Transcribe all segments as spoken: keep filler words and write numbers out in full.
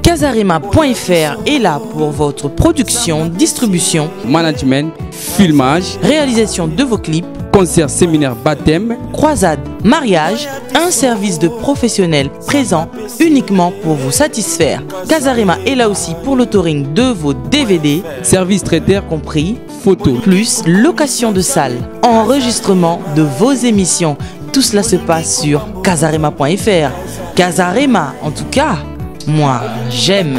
Casarema point F R est là pour votre production, distribution, management, filmage, réalisation de vos clips, concerts, séminaires, baptêmes, croisades, mariages, un service de professionnels présent uniquement pour vous satisfaire. Casarema est là aussi pour l'autoring de vos D V D, services traiteurs compris, photos, plus location de salles, enregistrement de vos émissions. Tout cela se passe sur Casarema point F R. Casarema, en tout cas, moi, j'aime.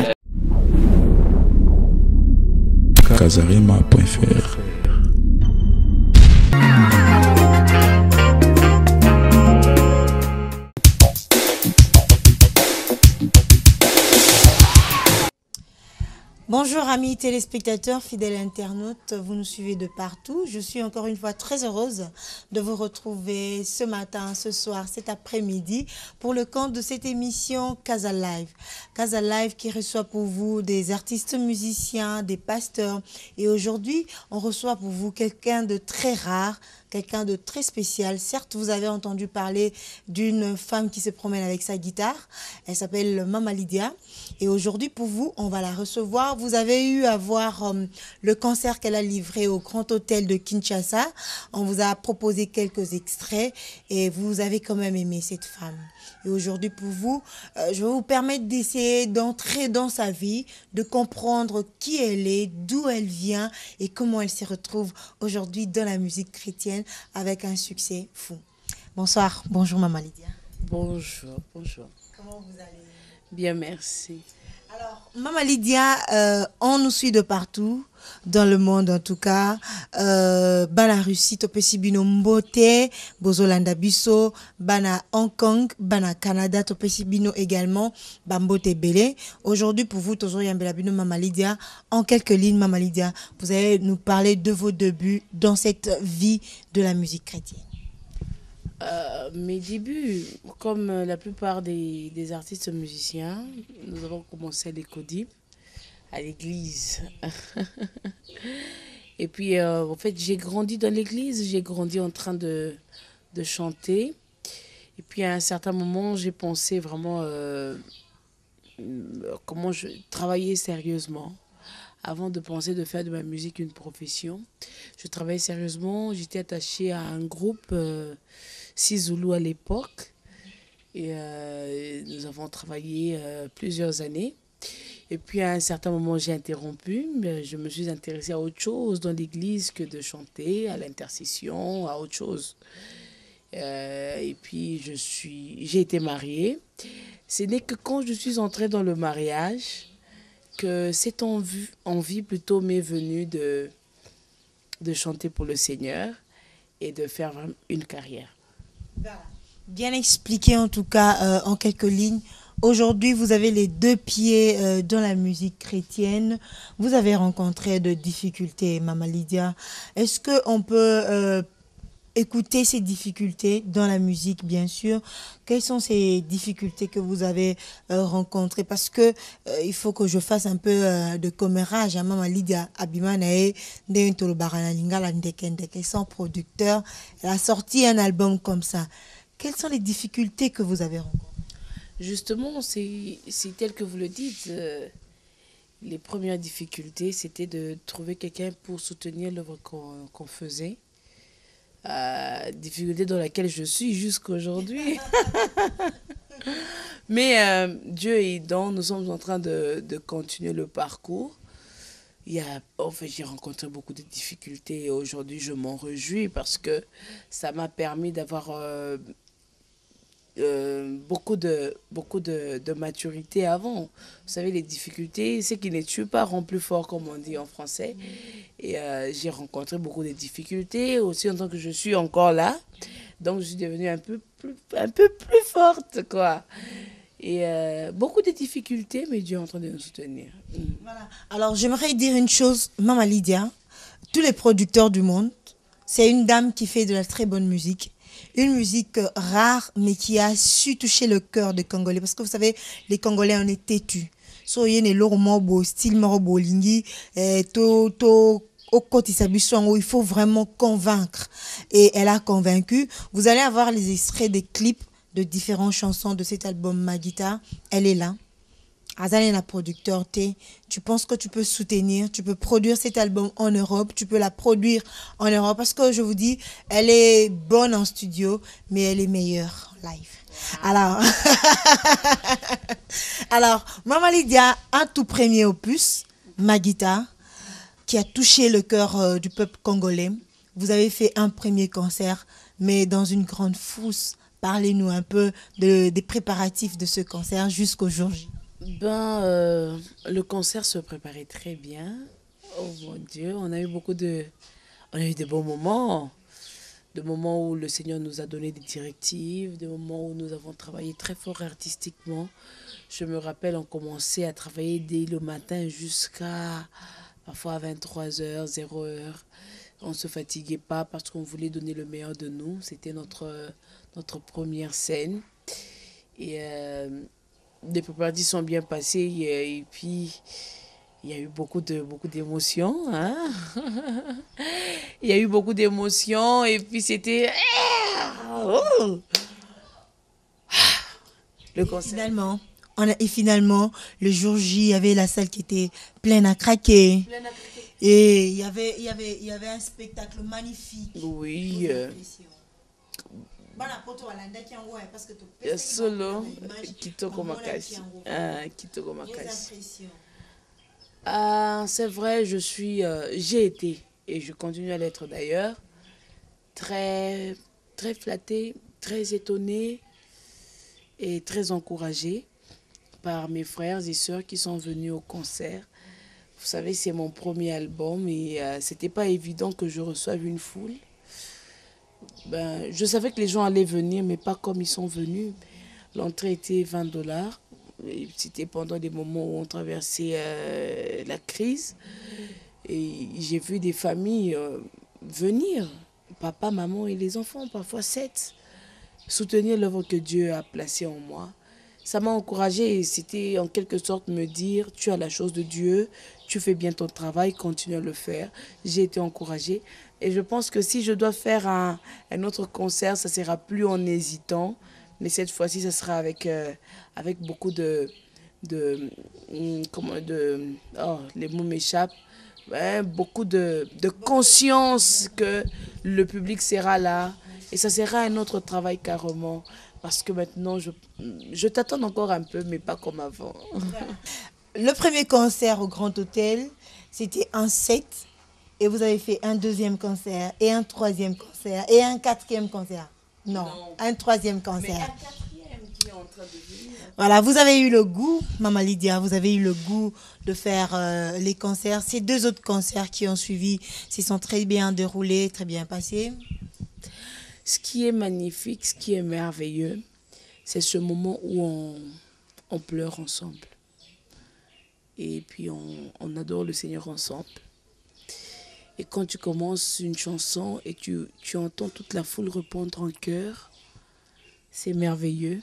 Casarema point F R. Bonjour amis téléspectateurs, fidèles internautes, vous nous suivez de partout. Je suis encore une fois très heureuse de vous retrouver ce matin, ce soir, cet après-midi pour le compte de cette émission Casa Live. Casa Live qui reçoit pour vous des artistes musiciens, des pasteurs. Et aujourd'hui, on reçoit pour vous quelqu'un de très rare, quelqu'un de très spécial. Certes, vous avez entendu parler d'une femme qui se promène avec sa guitare. Elle s'appelle Mama Lydia. Et aujourd'hui, pour vous, on va la recevoir. Vous avez eu à voir euh, le concert qu'elle a livré au Grand Hôtel de Kinshasa. On vous a proposé quelques extraits et vous avez quand même aimé cette femme. Et aujourd'hui, pour vous, euh, je vais vous permettre d'essayer d'entrer dans sa vie, de comprendre qui elle est, d'où elle vient et comment elle se retrouve aujourd'hui dans la musique chrétienne avec un succès fou. Bonsoir, bonjour Mama Lydia. Bonjour, bonjour. Comment vous allez? Bien, merci. Alors, Mama Lydia, euh, on nous suit de partout, dans le monde en tout cas. Euh, bana Russie, topesi bino mbote, bozolanda biso, bana Hong Kong, bana Canada, topesi bino également, bambote belé. Aujourd'hui, pour vous, tozo yambela bino Mama Lydia, en quelques lignes, Mama Lydia, vous allez nous parler de vos débuts dans cette vie de la musique chrétienne. Euh, mes débuts, comme la plupart des, des artistes musiciens, nous avons commencé à l'écodip, à l'église. Et puis, euh, en fait, j'ai grandi dans l'église, j'ai grandi en train de, de chanter. Et puis, à un certain moment, j'ai pensé vraiment euh, comment je travaillais sérieusement. Avant de penser de faire de ma musique une profession, je travaillais sérieusement. J'étais attachée à un groupe euh, Sizulu à l'époque. Et euh, nous avons travaillé euh, plusieurs années. Et puis à un certain moment, j'ai interrompu. Mais je me suis intéressée à autre chose dans l'église que de chanter, à l'intercession, à autre chose. Euh, et puis je suis, j'ai été mariée. Ce n'est que quand je suis entrée dans le mariage que cette envie, envie plutôt m'est venue de, de chanter pour le Seigneur et de faire une carrière. Bien expliqué en tout cas euh, en quelques lignes. Aujourd'hui, vous avez les deux pieds euh, dans la musique chrétienne. Vous avez rencontré de difficultés, Mama Lydia. Est-ce qu'on peut euh, écouter ces difficultés dans la musique, bien sûr? Quelles sont ces difficultés que vous avez euh, rencontrées? Parce que euh, il faut que je fasse un peu euh, de commérage à Mama Lydia Abimanae, son producteur. Elle a sorti un album comme ça. Quelles sont les difficultés que vous avez rencontrées? Justement, c'est tel que vous le dites. Euh, les premières difficultés, c'était de trouver quelqu'un pour soutenir l'œuvre qu'on qu'on faisait. Euh, difficulté dans laquelle je suis jusqu'aujourd'hui. Mais euh, Dieu aidant, nous sommes en train de, de continuer le parcours. Il y a, en fait, j'ai rencontré beaucoup de difficultés et aujourd'hui, je m'en réjouis parce que ça m'a permis d'avoir euh, euh, beaucoup, de, beaucoup de, de maturité avant. Vous savez, les difficultés, c'est qui ne tue pas rend plus fort, comme on dit en français. Et euh, j'ai rencontré beaucoup de difficultés, aussi en tant que je suis encore là. Donc, je suis devenue un peu plus, un peu plus forte, quoi. Et euh, beaucoup de difficultés, mais Dieu est en train de nous soutenir. Mm. Voilà. Alors, j'aimerais dire une chose, Mama Lydia, tous les producteurs du monde, c'est une dame qui fait de la très bonne musique. Une musique rare, mais qui a su toucher le cœur des Congolais. Parce que vous savez, les Congolais, on est têtus. So, il y a des style Morobolingi, to, to, au côté il faut vraiment convaincre. Et elle a convaincu. Vous allez avoir les extraits des clips de différentes chansons de cet album Ma Guitare. Elle est là. Azali na producteur T, tu penses que tu peux soutenir, tu peux produire cet album en Europe, tu peux la produire en Europe parce que je vous dis, elle est bonne en studio, mais elle est meilleure live. Alors, alors, Maman Lydia, un tout premier opus, Ma guitare, qui a touché le cœur euh, du peuple congolais. Vous avez fait un premier concert, mais dans une grande frousse. Parlez-nous un peu de, des préparatifs de ce concert jusqu'au jour J. Ben, euh, le concert se préparait très bien. Oh mon Dieu, on a eu beaucoup de... On a eu des bons moments. Des moments où le Seigneur nous a donné des directives, des moments où nous avons travaillé très fort artistiquement. Je me rappelle, on commençait à travailler dès le matin jusqu'à parfois vingt-trois heures, zéro heure. On ne se fatiguait pas parce qu'on voulait donner le meilleur de nous. C'était notre, notre première scène. Et euh, les préparatifs sont bien passés. Et, et puis, il y a eu beaucoup de, beaucoup d'émotions. Hein? Il y a eu beaucoup d'émotions. Et puis, c'était... Oh! Le concert. Finalement, on a, et finalement, le jour J, il y avait la salle qui était pleine à craquer. Pleine à craquer. Et il y avait, il y avait, il y avait un spectacle magnifique. Oui. Euh... Solo, Kitoko Makasi. Ah, Kitoko Makasi. Ah, c'est vrai, je suis, euh, j'ai été, et je continue à l'être d'ailleurs, très, très flattée, très étonnée et très encouragée par mes frères et sœurs qui sont venus au concert. Vous savez, c'est mon premier album et euh, c'était pas évident que je reçoive une foule. Ben, je savais que les gens allaient venir, mais pas comme ils sont venus. L'entrée était vingt dollars. C'était pendant des moments où on traversait euh, la crise. Et j'ai vu des familles euh, venir, papa, maman et les enfants, parfois sept, soutenir l'œuvre que Dieu a placée en moi. Ça m'a encouragée et c'était en quelque sorte me dire, tu as la chose de Dieu, tu fais bien ton travail, continue à le faire. J'ai été encouragée et je pense que si je dois faire un, un autre concert, ça ne sera plus en hésitant, mais cette fois-ci, ça sera avec, euh, avec beaucoup de, de, comment, de, oh, les mots m'échappent, ouais, beaucoup de, de conscience que le public sera là et ça sera un autre travail carrément. Parce que maintenant, je, je t'attends encore un peu, mais pas comme avant. Le premier concert au Grand Hôtel, c'était un set. Et vous avez fait un deuxième concert, et un troisième concert, et un quatrième concert. Non, non. Un troisième concert. Mais un quatrième qui est en train de venir. Voilà, vous avez eu le goût, Maman Lydia, vous avez eu le goût de faire euh, les concerts. Ces deux autres concerts qui ont suivi, se sont très bien déroulés, très bien passés. Ce qui est magnifique, ce qui est merveilleux, c'est ce moment où on, on pleure ensemble. Et puis on, on adore le Seigneur ensemble. Et quand tu commences une chanson et tu, tu entends toute la foule répondre en chœur, c'est merveilleux.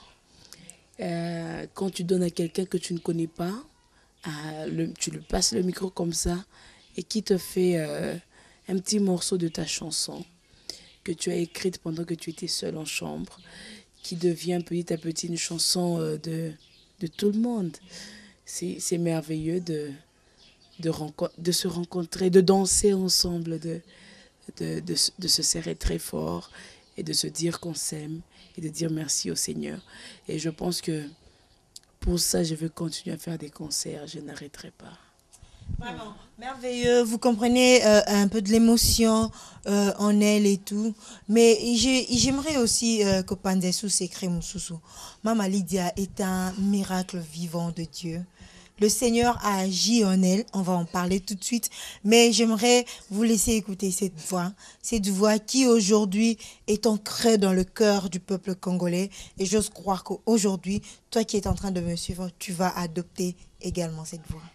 Euh, quand tu donnes à quelqu'un que tu ne connais pas, euh, le, tu lui passes le micro comme ça et qui te fait euh, un petit morceau de ta chanson que tu as écrite pendant que tu étais seule en chambre, qui devient petit à petit une chanson euh, de, de tout le monde. C'est merveilleux de, de, de se rencontrer, de danser ensemble, de, de, de, de se serrer très fort et de se dire qu'on s'aime et de dire merci au Seigneur. Et je pense que pour ça, je veux continuer à faire des concerts, je n'arrêterai pas. Vraiment, merveilleux. Vous comprenez euh, un peu de l'émotion euh, en elle et tout. Mais j'aimerais aussi euh, que Pandesu s'écrit Moussousou. Maman Lydia est un miracle vivant de Dieu. Le Seigneur a agi en elle, on va en parler tout de suite, mais j'aimerais vous laisser écouter cette voix, cette voix qui aujourd'hui est ancrée dans le cœur du peuple congolais. Et j'ose croire qu'aujourd'hui, toi qui es en train de me suivre, tu vas adopter également cette voix.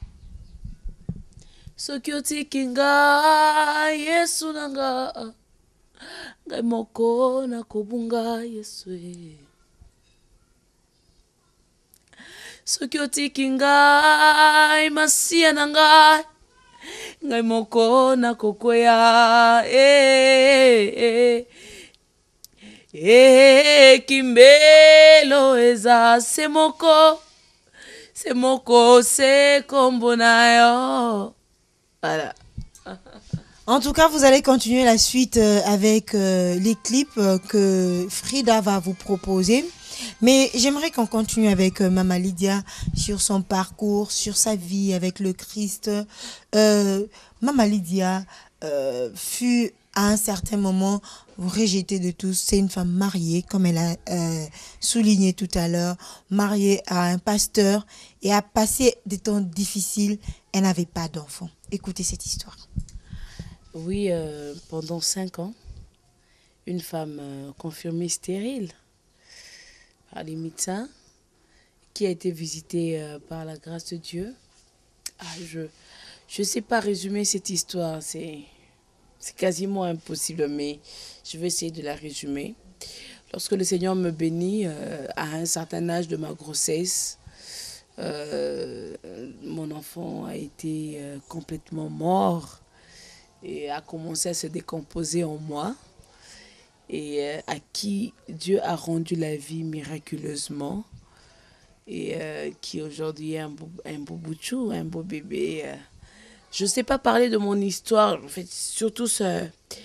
Soki otiki ngai Yesu nanga ngai moko nakobunga Yesu Soki otiki ngai Masia nanga ngai moko nakokwea eh eh eh kimbelo eza semoko c'est mon c'est comme bonayo. Voilà. En tout cas, vous allez continuer la suite euh, avec euh, les clips euh, que Frida va vous proposer. Mais j'aimerais qu'on continue avec euh, Mama Lydia sur son parcours, sur sa vie avec le Christ. Euh, Mama Lydia euh, fut à un certain moment rejetée de tous. C'est une femme mariée, comme elle a euh, souligné tout à l'heure, mariée à un pasteur et a passé des temps difficiles. Elle n'avait pas d'enfant. Écoutez cette histoire. Oui, euh, pendant cinq ans, une femme euh, confirmée stérile par les médecins, qui a été visitée euh, par la grâce de Dieu. Ah, je ne sais pas résumer cette histoire, c'est quasiment impossible, mais je vais essayer de la résumer. Lorsque le Seigneur me bénit euh, à un certain âge de ma grossesse, euh, mon enfant a été euh, complètement mort et a commencé à se décomposer en moi, et euh, à qui Dieu a rendu la vie miraculeusement, et euh, qui aujourd'hui est un beau, un beau boutchou, un beau bébé. Euh. Je ne sais pas parler de mon histoire, en fait, surtout ce,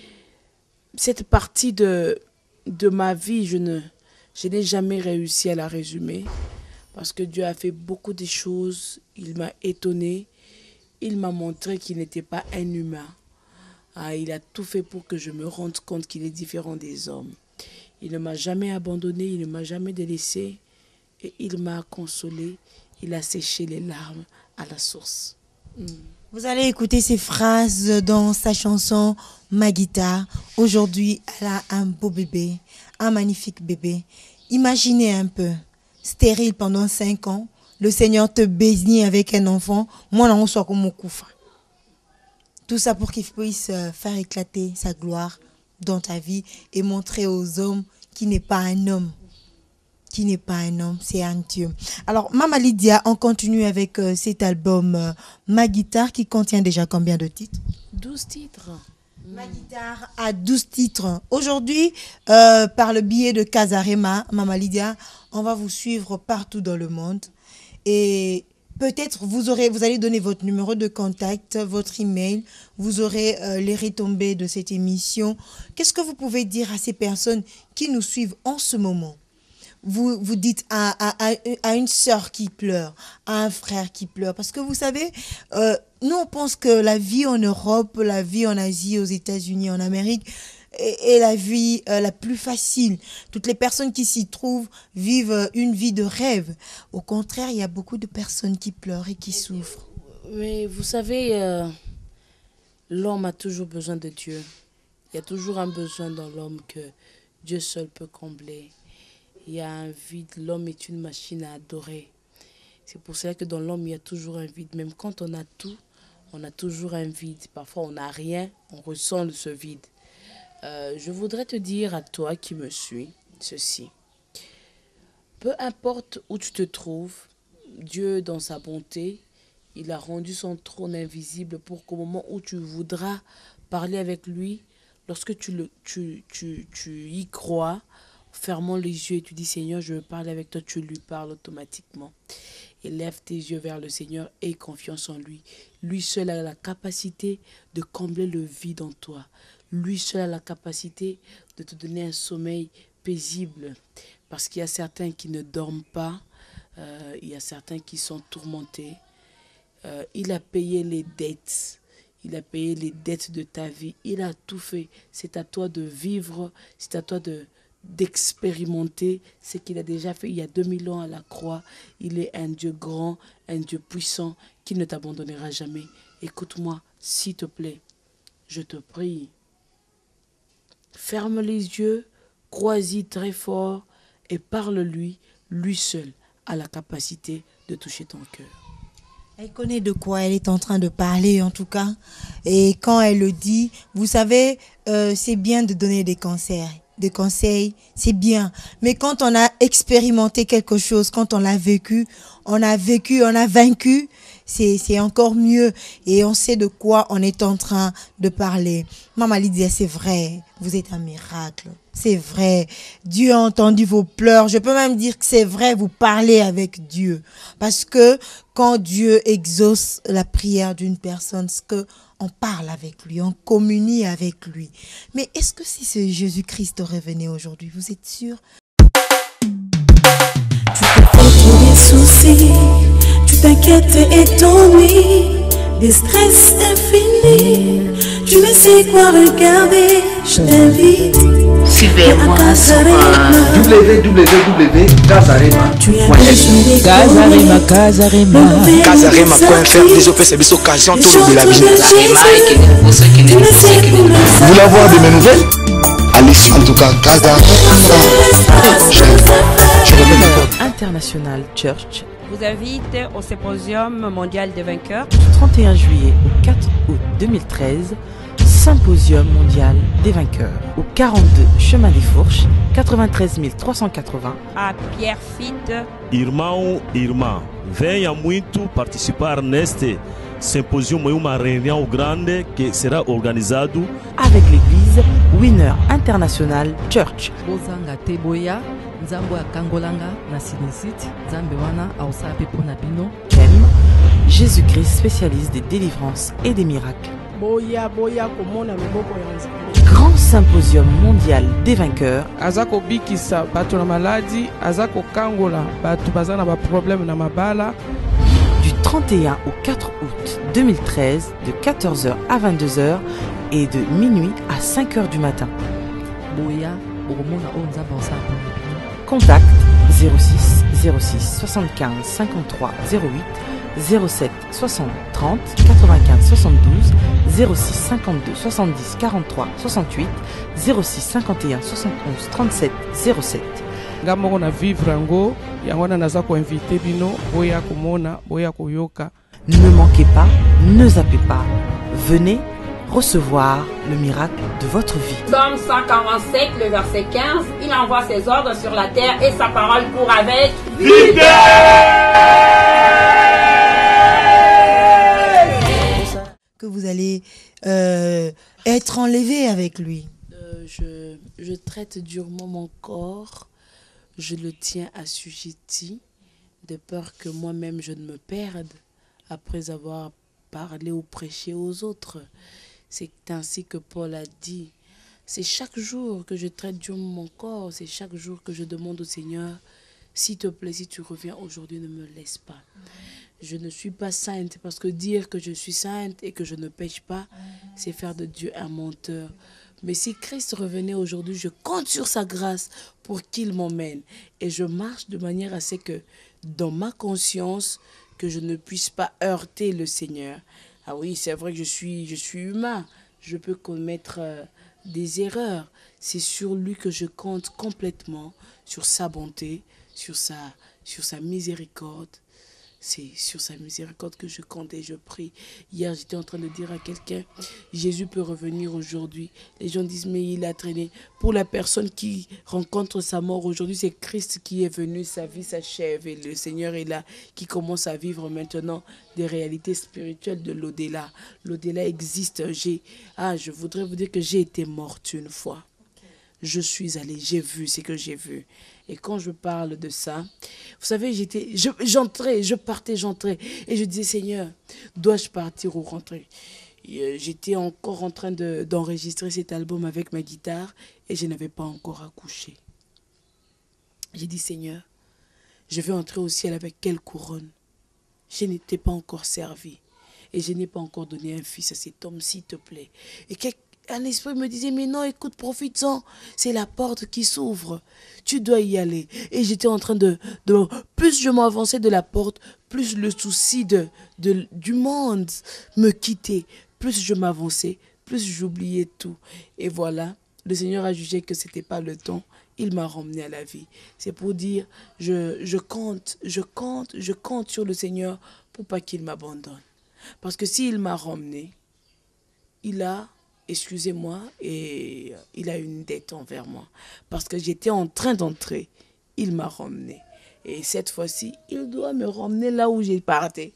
cette partie de, de ma vie, je ne je n'ai jamais réussi à la résumer, parce que Dieu a fait beaucoup de choses, il m'a étonné, il m'a montré qu'il n'était pas un humain. Ah, il a tout fait pour que je me rende compte qu'il est différent des hommes. Il ne m'a jamais abandonné, il ne m'a jamais délaissé, et il m'a consolé, il a séché les larmes à la source. Mm. Vous allez écouter ces phrases dans sa chanson Ma guitare. Aujourd'hui, elle a un beau bébé, un magnifique bébé. Imaginez un peu, stérile pendant cinq ans, le Seigneur te bénit avec un enfant, moi là on soit comme mon couffre. Tout ça pour qu'il puisse faire éclater sa gloire dans ta vie et montrer aux hommes qu'il n'est pas un homme. Qui n'est pas un homme, c'est un Dieu. Alors, Mama Lydia, on continue avec euh, cet album euh, Ma guitare qui contient déjà combien de titres? douze titres. Ma guitare a douze titres. Aujourd'hui, euh, par le biais de Casarema, Mama Lydia, on va vous suivre partout dans le monde. Et peut-être vous aurez, vous allez donner votre numéro de contact, votre email, vous aurez euh, les retombées de cette émission. Qu'est-ce que vous pouvez dire à ces personnes qui nous suivent en ce moment? Vous, vous dites à, à, à une sœur qui pleure, à un frère qui pleure. Parce que vous savez, euh, nous on pense que la vie en Europe, la vie en Asie, aux États-Unis, en Amérique, est, est la vie euh, la plus facile. Toutes les personnes qui s'y trouvent vivent une vie de rêve. Au contraire, il y a beaucoup de personnes qui pleurent et qui souffrent. Mais vous savez, euh, l'homme a toujours besoin de Dieu. Il y a toujours un besoin dans l'homme que Dieu seul peut combler. Il y a un vide, l'homme est une machine à adorer. C'est pour cela que dans l'homme, il y a toujours un vide. Même quand on a tout, on a toujours un vide. Parfois, on n'a rien, on ressent ce vide. Euh, je voudrais te dire à toi qui me suis ceci. Peu importe où tu te trouves, Dieu, dans sa bonté, il a rendu son trône invisible pour qu'au moment où tu voudras parler avec lui, lorsque tu, le, tu, tu, tu y crois, fermons les yeux et tu dis Seigneur, je veux parler avec toi, tu lui parles automatiquement. Et lève tes yeux vers le Seigneur et aie confiance en lui. Lui seul a la capacité de combler le vide en toi. Lui seul a la capacité de te donner un sommeil paisible. Parce qu'il y a certains qui ne dorment pas, euh, il y a certains qui sont tourmentés. Euh, il a payé les dettes. Il a payé les dettes de ta vie. Il a tout fait. C'est à toi de vivre. C'est à toi de d'expérimenter ce qu'il a déjà fait il y a deux mille ans à la croix. Il est un Dieu grand, un Dieu puissant qui ne t'abandonnera jamais. Écoute-moi, s'il te plaît, je te prie. Ferme les yeux, crois-y très fort et parle-lui. Lui seul a la capacité de toucher ton cœur. Elle connaît de quoi elle est en train de parler en tout cas. Et quand elle le dit, vous savez, euh, c'est bien de donner des conseils. Des conseils, c'est bien. Mais quand on a expérimenté quelque chose, quand on l'a vécu, on a vécu, on a vaincu, c'est encore mieux. Et on sait de quoi on est en train de parler. Maman Lydia, c'est vrai, vous êtes un miracle. C'est vrai, Dieu a entendu vos pleurs. Je peux même dire que c'est vrai, vous parlez avec Dieu. Parce que quand Dieu exauce la prière d'une personne, c'est que on parle avec lui, on communie avec lui. Mais est-ce que si ce Jésus-Christ revenait aujourd'hui, vous êtes sûr? Tu te fais trop des soucis, tu t'inquiètes et t'ennuies, des stress infinis, tu ne sais quoi regarder, je t'invite. Suivez-moi sur w w w point casarema point f r. Casarema, Casarema. Casarema point f r. Déjà fait c'est des occasions tout le de la vie. Vous voulez avoir de mes nouvelles? Allez sur en tout cas Casarema. International Church vous invite au Symposium mondial des vainqueurs du trente et un juillet au quatre août deux mille treize. Symposium mondial des vainqueurs au quarante-deux chemin des Fourches, quatre-vingt-treize mille trois cent quatre-vingts à Pierrefitte. Irmão, irmã, venha muito participar neste symposium, uma reunião grande que será organizado avec l'église Winner International Church. Bozanga teboya, nzambo ya kangolanga na sinisite, nzambe wana ausape pona bino. Thème Jésus-Christ, spécialiste des délivrances et des miracles. Grand symposium mondial des vainqueurs. Azako bikisa bato na maladi, azako kangola bato bazana ba problème na mabala. Du trente et un au quatre août deux mille treize, de quatorze heures à vingt-deux heures et de minuit à cinq heures du matin. Contact zéro six zéro six soixante-quinze cinquante-trois zéro huit, zéro sept soixante trente quatre-vingt-quinze soixante-douze, zéro six cinquante-deux soixante-dix quarante-trois soixante-huit, zéro six cinquante et un soixante-onze trente-sept zéro sept. Ngamoko na vivre yango yango naza ko inviter bino boya komona boya koyoka. Ne manquez pas, ne zappez pas. Venez recevoir le miracle de votre vie. Psaume cent quarante-sept, le verset quinze, il envoie ses ordres sur la terre et sa parole court avec vitesse. Que vous allez euh, être enlevé avec lui. Euh, je, je traite durement mon corps, je le tiens assujetti, de peur que moi-même je ne me perde après avoir parlé ou prêché aux autres. C'est ainsi que Paul a dit. C'est chaque jour que je traite durement mon corps, c'est chaque jour que je demande au Seigneur, s'il te plaît, si tu reviens aujourd'hui, ne me laisse pas. Je ne suis pas sainte parce que dire que je suis sainte et que je ne pêche pas, c'est faire de Dieu un menteur. Mais si Christ revenait aujourd'hui, je compte sur sa grâce pour qu'il m'emmène. Et je marche de manière à ce que dans ma conscience, que je ne puisse pas heurter le Seigneur. Ah oui, c'est vrai que je suis, je suis humain. Je peux commettre euh, des erreurs. C'est sur lui que je compte complètement, sur sa bonté, sur sa, sur sa miséricorde. C'est sur sa miséricorde que je compte et je prie. Hier, j'étais en train de dire à quelqu'un, Jésus peut revenir aujourd'hui. Les gens disent, mais il a traîné. Pour la personne qui rencontre sa mort aujourd'hui, c'est Christ qui est venu, sa vie s'achève et le Seigneur est là, qui commence à vivre maintenant des réalités spirituelles de l'au-delà. L'au-delà existe. J'ai, ah, je voudrais vous dire que j'ai été morte une fois. Je suis allée, j'ai vu ce que j'ai vu. Et quand je parle de ça, vous savez, j'étais, je, j'entrais, je partais, j'entrais. Et je disais, Seigneur, dois-je partir ou rentrer? Et j'étais encore en train de, d'enregistrer cet album avec ma guitare et je n'avais pas encore accouché. J'ai dit, Seigneur, je vais entrer au ciel avec quelle couronne? Je n'étais pas encore servi. Et je n'ai pas encore donné un fils à cet homme, s'il te plaît. Et quelque Un esprit me disait, mais non, écoute, profite-en. C'est la porte qui s'ouvre. Tu dois y aller. Et j'étais en train de, de... Plus je m'avançais de la porte, plus le souci de, de, du monde me quittait. Plus je m'avançais, plus j'oubliais tout. Et voilà, le Seigneur a jugé que ce n'était pas le temps. Il m'a ramené à la vie. C'est pour dire, je, je compte, je compte, je compte sur le Seigneur pour pas qu'il m'abandonne. Parce que s'il m'a ramené, il a... excusez-moi, et il a une dette envers moi. Parce que j'étais en train d'entrer, il m'a ramené. Et cette fois-ci, il doit me ramener là où j'ai parté.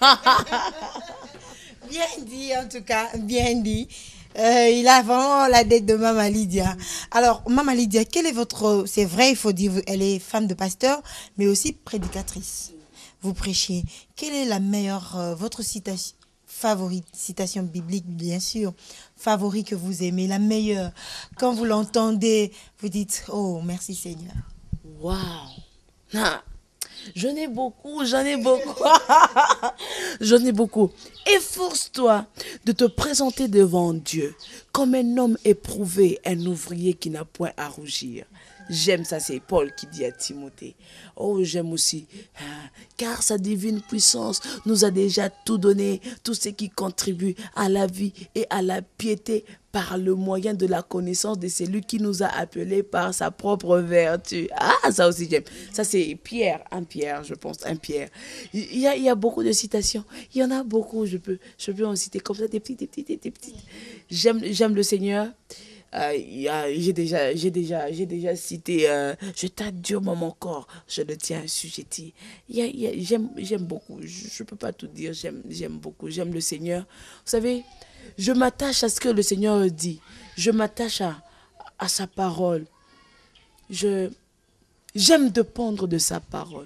Bien dit, en tout cas, bien dit. Euh, il a vraiment la dette de Maman Lydia. Alors, Maman Lydia, quel est votre... C'est vrai, il faut dire, elle est femme de pasteur, mais aussi prédicatrice. Vous prêchez. Quelle est la meilleure, euh, votre citation favorite, citation biblique, bien sûr, favorite que vous aimez, la meilleure? Quand vous l'entendez, vous dites, oh, merci Seigneur. Waouh! Ah, j'en ai beaucoup, j'en ai beaucoup. J'en ai beaucoup. Efforce-toi de te présenter devant Dieu comme un homme éprouvé, un ouvrier qui n'a point à rougir. J'aime ça, c'est Paul qui dit à Timothée. Oh, j'aime aussi, hein, car sa divine puissance nous a déjà tout donné, tout ce qui contribue à la vie et à la piété par le moyen de la connaissance de celui qui nous a appelés par sa propre vertu. Ah, ça aussi j'aime. Ça c'est Pierre, un Pierre, je pense, un Pierre. Il y a, il y a beaucoup de citations. Il y en a beaucoup, je peux, je peux en citer comme ça, des petites, des petites, des petites. J'aime, j'aime le Seigneur. Euh, j'ai déjà, j'ai déjà, j'ai déjà cité euh, je t'adore mon corps, je le tiens assujetti. J'aime, j'aime beaucoup. Je ne peux pas tout dire. J'aime, j'aime beaucoup. J'aime le Seigneur. Vous savez, je m'attache à ce que le Seigneur dit. Je m'attache à, à sa parole. Je, j'aime dépendre de sa parole.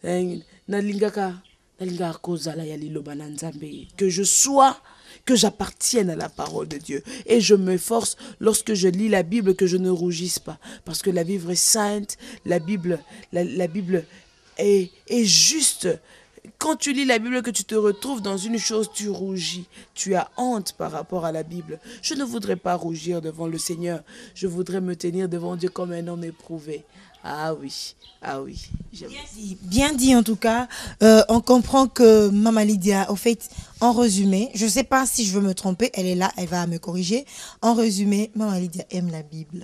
Que je sois, que j'appartienne à la parole de Dieu. Et je m'efforce lorsque je lis la Bible que je ne rougisse pas. Parce que la Bible est sainte, la Bible, la, la Bible est, est juste. Quand tu lis la Bible, que tu te retrouves dans une chose, tu rougis. Tu as honte par rapport à la Bible. Je ne voudrais pas rougir devant le Seigneur. Je voudrais me tenir devant Dieu comme un homme éprouvé. Ah oui, ah oui. Bien dit, bien dit en tout cas. Euh, on comprend que Maman Lydia, au fait, en résumé, je ne sais pas si je veux me tromper, elle est là, elle va me corriger. En résumé, Maman Lydia aime la Bible.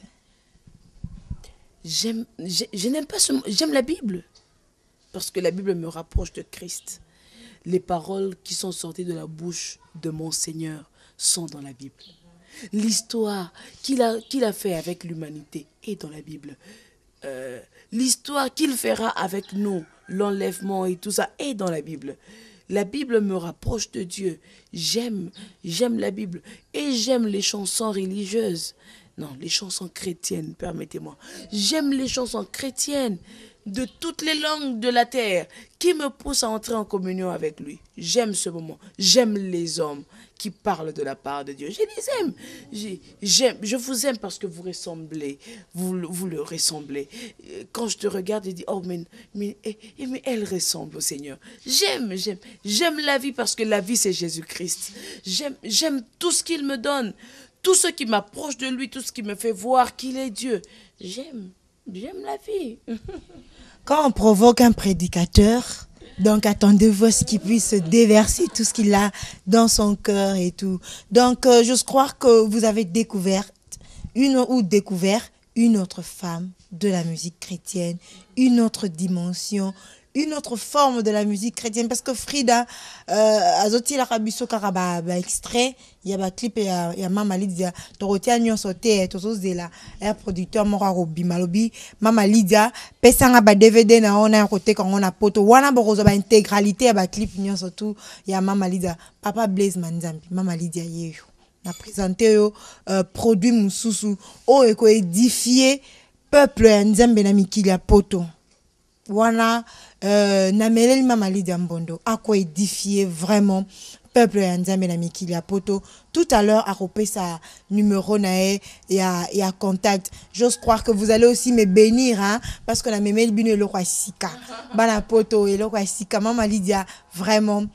J'aime, je, je n'aime pas ce mot, j'aime la Bible. Parce que la Bible me rapproche de Christ. Les paroles qui sont sorties de la bouche de mon Seigneur sont dans la Bible. L'histoire qu'il a, qu'il a fait avec l'humanité est dans la Bible. Euh, l'histoire qu'il fera avec nous, l'enlèvement et tout ça, est dans la Bible. La Bible me rapproche de Dieu. J'aime, j'aime la Bible. Et j'aime les chansons religieuses. Non, les chansons chrétiennes, permettez-moi. J'aime les chansons chrétiennes de toutes les langues de la terre qui me poussent à entrer en communion avec lui. J'aime ce moment. J'aime les hommes qui parlent de la part de Dieu. Je les aime. J'aime. Je vous aime parce que vous ressemblez. Vous, vous le ressemblez. Quand je te regarde, je dis, oh, mais, mais, mais elle ressemble au Seigneur. J'aime, j'aime. J'aime la vie parce que la vie, c'est Jésus-Christ. J'aime, j'aime tout ce qu'il me donne. Tout ce qui m'approche de lui, tout ce qui me fait voir qu'il est Dieu. J'aime. J'aime la vie. Quand on provoque un prédicateur, donc attendez-vous à ce qu'il puisse déverser tout ce qu'il a dans son cœur et tout. Donc euh, je crois que vous avez découvert une ou découvert une autre femme de la musique chrétienne, une autre dimension, une autre forme de la musique chrétienne. Parce que Frida, azoti la kabiso karaba ba extrait, il y a ba clip et il y a Maman Lydia, torotia nyon sote, tozo zela, un producteur mora robi malobi, Maman Lydia, pesanga ba D V D na on a côté quand on a poto, wana borozo ba intégralité ba clip nyon surtout, il y a Maman Lydia, Papa Blaise Manzambi, Maman Lydia yeyo. Na présenté yo euh, produit mususu o eko édifier peuple nzambe na mikili ya poto. Wana euh, nameleli Maman Lydia Mbondo a quoi édifier vraiment peuple nzambe na mikili ya poto. Tout à l'heure a repé sa numéro nae et à et à contact. J'ose croire que vous allez aussi me bénir hein parce que na memeli bino le kwa sika bana poto et le kwa sika. Maman Lydia vraiment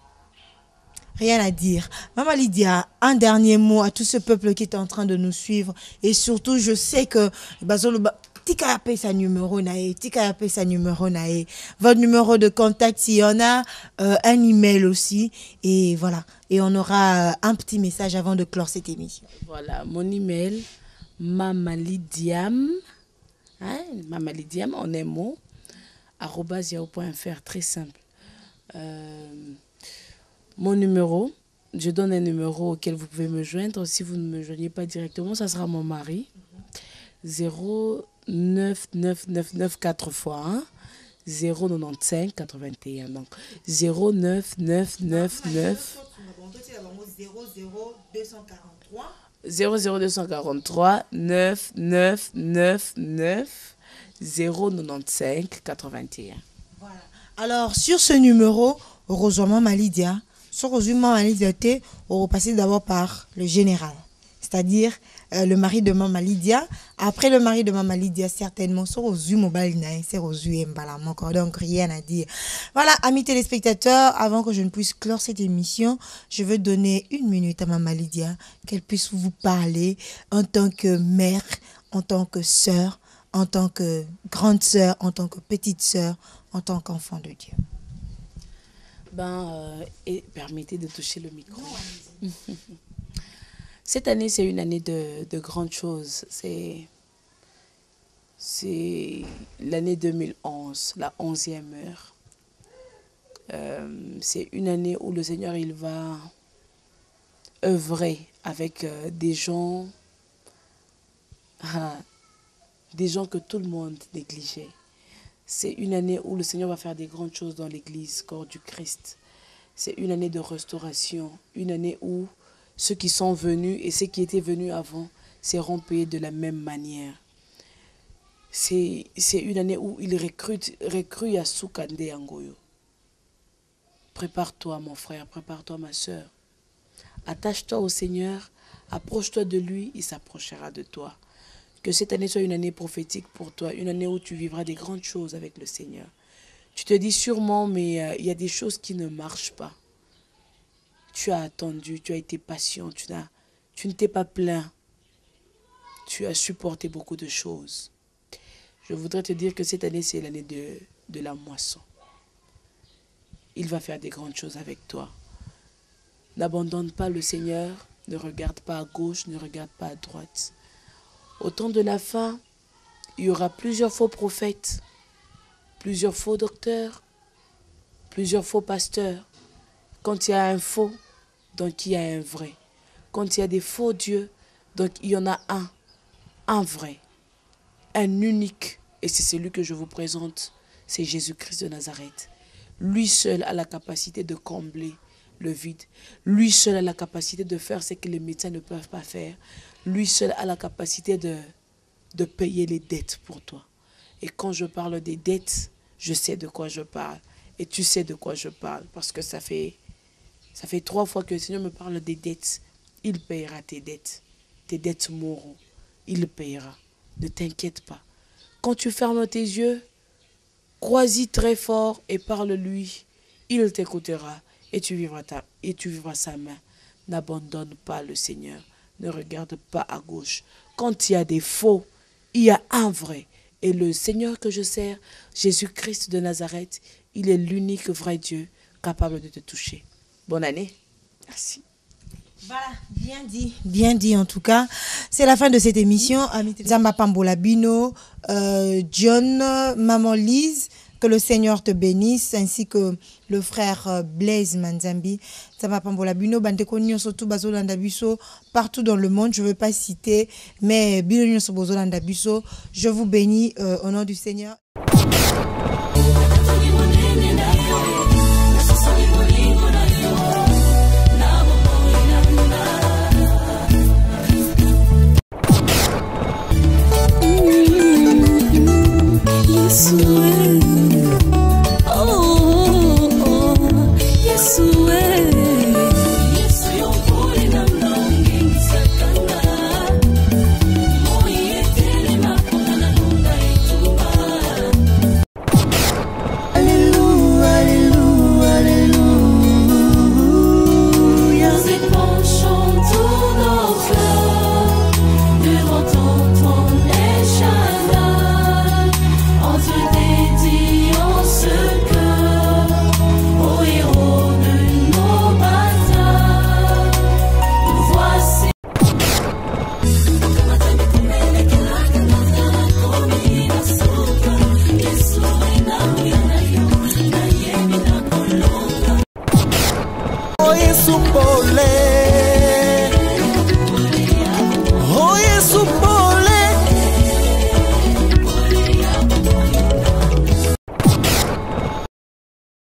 rien à dire. Maman Lydia, un dernier mot à tout ce peuple qui est en train de nous suivre. Et surtout, je sais que Tika appelle sa numéro nae, Tika appelle sa numéro nae. Votre numéro de contact, s'il y en a, euh, un email aussi. Et voilà. Et on aura un petit message avant de clore cette émission. Voilà, mon email, mamalydiam, hein, mamalydiam en un mot, arobase yahoo point fr, très simple. Euh, Mon numéro, je donne un numéro auquel vous pouvez me joindre. Si vous ne me joignez pas directement, ça sera mon mari. zéro neuf neuf neuf neuf quatre fois un, zéro quatre-vingt-quinze quatre-vingt-un. Donc zéro neuf neuf neuf neuf zéro zéro deux cent quarante-trois neuf neuf neuf neuf zéro quatre-vingt-quinze quatre-vingt-un. Voilà. Alors sur ce numéro, heureusement Malidia, sur heureusement Malidia, on va passer d'abord par le général, c'est-à-dire euh, le mari de Maman Lydia. Après le mari de Maman Lydia, certainement, sur Ozu Mobile Nine, c'est Ozu Mbala, donc rien à dire. Voilà, amis téléspectateurs, avant que je ne puisse clore cette émission, je veux donner une minute à Maman Lydia, qu'elle puisse vous parler en tant que mère, en tant que sœur, en tant que grande sœur, en tant que petite sœur, en tant qu'enfant de Dieu. Ben, euh, et permettez de toucher le micro. Cette année, c'est une année de, de grandes choses. C'est l'année deux mille onze, la onzième heure. Euh, c'est une année où le Seigneur, il va œuvrer avec euh, des gens, ah, des gens que tout le monde négligeait. C'est une année où le Seigneur va faire des grandes choses dans l'église, corps du Christ. C'est une année de restauration, une année où ceux qui sont venus et ceux qui étaient venus avant seront payés de la même manière. C'est une année où il recrute, recrute à Soukande Angoyo. Prépare-toi mon frère, prépare-toi ma soeur. Attache-toi au Seigneur, approche-toi de lui, il s'approchera de toi. Que cette année soit une année prophétique pour toi, une année où tu vivras des grandes choses avec le Seigneur. Tu te dis sûrement, mais euh, il y a des choses qui ne marchent pas. Tu as attendu, tu as été patient, tu, n'as, tu ne t'es pas plaint. Tu as supporté beaucoup de choses. Je voudrais te dire que cette année, c'est l'année de, de la moisson. Il va faire des grandes choses avec toi. N'abandonne pas le Seigneur, ne regarde pas à gauche, ne regarde pas à droite. Au temps de la fin, il y aura plusieurs faux prophètes, plusieurs faux docteurs, plusieurs faux pasteurs. Quand il y a un faux, donc il y a un vrai. Quand il y a des faux dieux, donc il y en a un, un vrai, un unique. Et c'est celui que je vous présente, c'est Jésus-Christ de Nazareth. Lui seul a la capacité de combler le vide. Lui seul a la capacité de faire ce que les médecins ne peuvent pas faire. Lui seul a la capacité de, de payer les dettes pour toi. Et quand je parle des dettes, je sais de quoi je parle. Et tu sais de quoi je parle. Parce que ça fait, ça fait trois fois que le Seigneur me parle des dettes. Il payera tes dettes. Tes dettes mourront. Il payera. Ne t'inquiète pas. Quand tu fermes tes yeux, crois-y très fort et parle-lui. Il t'écoutera. Et tu vivras, ta, et tu vivras sa main. N'abandonne pas le Seigneur. Ne regarde pas à gauche. Quand il y a des faux, il y a un vrai. Et le Seigneur que je sers, Jésus-Christ de Nazareth, il est l'unique vrai Dieu capable de te toucher. Bonne année. Merci. Voilà, bien dit, bien dit en tout cas. C'est la fin de cette émission. Zamba Pambola Bino, euh, John, Maman Lise, que le Seigneur te bénisse, ainsi que le frère Blaise Manzambi. Zamba Pambola Bino, Bandekonyo Sotu Bazolanda Biso, partout dans le monde, je ne veux pas citer, mais Bilonyo Sobozolanda Biso, je vous bénis euh, au nom du Seigneur.